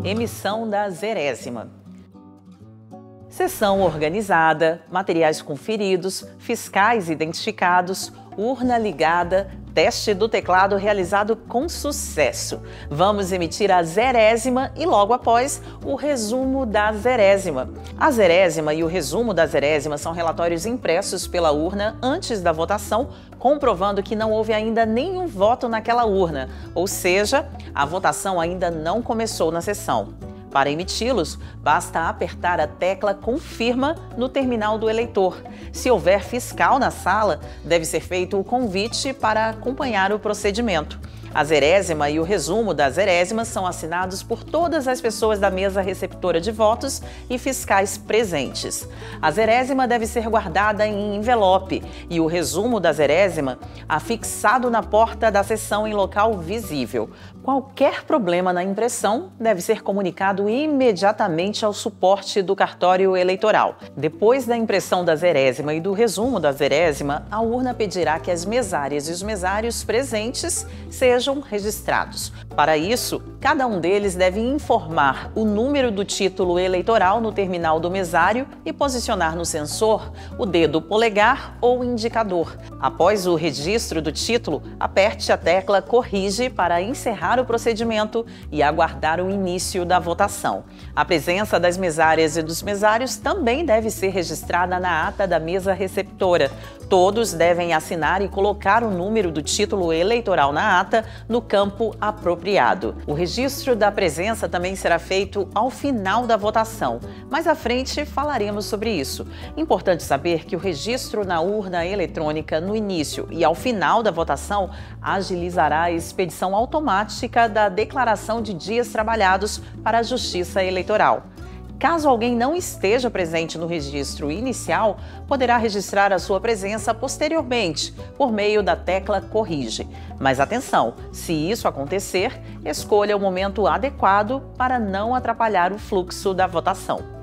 Emissão da zerésima. Sessão organizada, materiais conferidos, fiscais identificados, urna ligada, teste do teclado realizado com sucesso. Vamos emitir a zerésima e logo após o resumo da zerésima. A zerésima e o resumo da zerésima são relatórios impressos pela urna antes da votação, comprovando que não houve ainda nenhum voto naquela urna, ou seja, a votação ainda não começou na sessão. Para emiti-los, basta apertar a tecla Confirma no terminal do eleitor. Se houver fiscal na sala, deve ser feito o convite para acompanhar o procedimento. A zerésima e o resumo da zerésima são assinados por todas as pessoas da mesa receptora de votos e fiscais presentes. A zerésima deve ser guardada em envelope e o resumo da zerésima afixado na porta da sessão em local visível. Qualquer problema na impressão deve ser comunicado imediatamente ao suporte do cartório eleitoral. Depois da impressão da zerésima e do resumo da zerésima, a urna pedirá que as mesárias e os mesários presentes sejam registrados. Para isso, cada um deles deve informar o número do título eleitoral no terminal do mesário e posicionar no sensor o dedo polegar ou indicador. Após o registro do título, aperte a tecla Corrige para encerrar o procedimento e aguardar o início da votação. A presença das mesárias e dos mesários também deve ser registrada na ata da mesa receptora. Todos devem assinar e colocar o número do título eleitoral na ata no campo apropriado. O registro da presença também será feito ao final da votação. Mais à frente falaremos sobre isso. Importante saber que o registro na urna eletrônica no início e ao final da votação agilizará a expedição automática da declaração de dias trabalhados para a Justiça Eleitoral. Caso alguém não esteja presente no registro inicial, poderá registrar a sua presença posteriormente, por meio da tecla Corrige. Mas atenção, se isso acontecer, escolha o momento adequado para não atrapalhar o fluxo da votação.